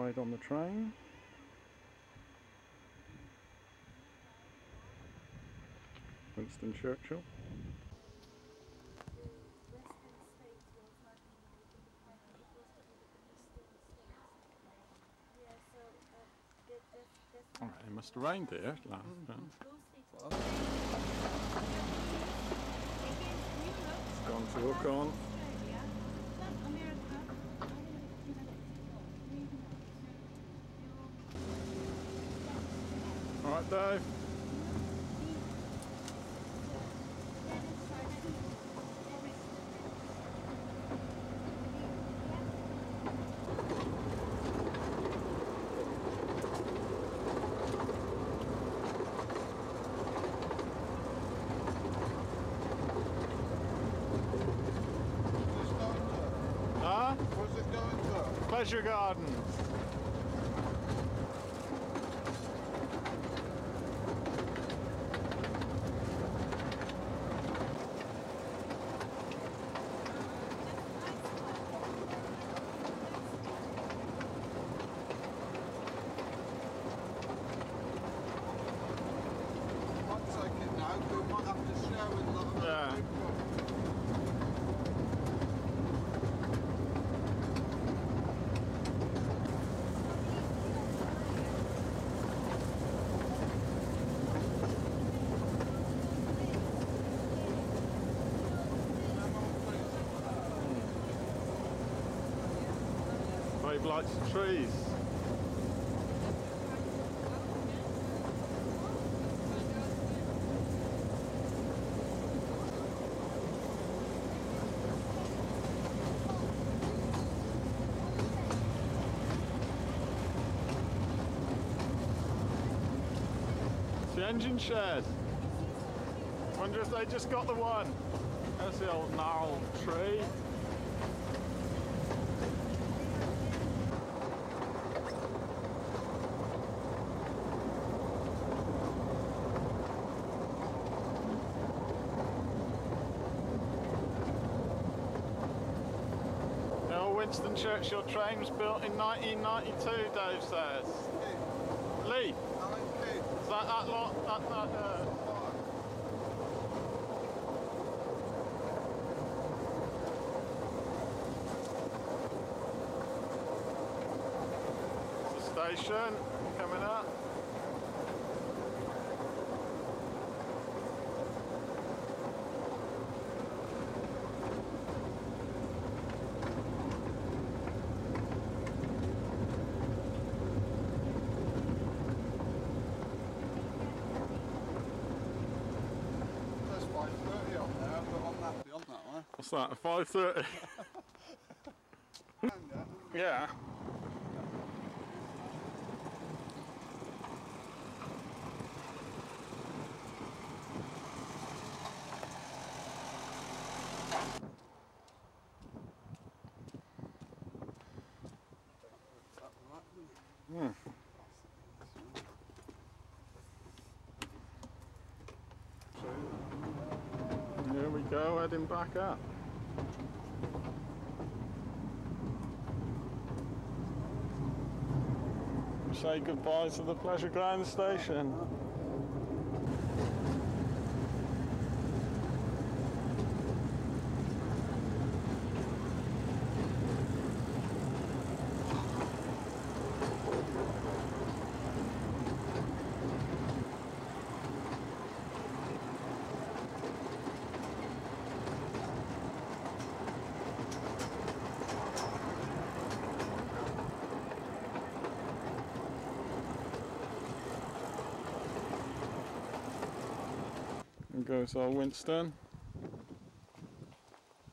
ride on the train. Winston Churchill. Alright, it must have rained here last time. It's gone to hook on. Alright, Dave. Huh? Where's it going to? Pleasure Gardens. Might take it now, but we might have to share with another people. Babe likes the trees. It's the engine shed. Wonder if they just got the one. There's the old gnarled tree. Winston Churchill train was built in 1992, Dave says. Lee? Is that lot? The station coming up. What's that, a 5:30? Yeah. Here we go, heading back up. Say goodbye to the Pleasure Ground station. There goes our Winston.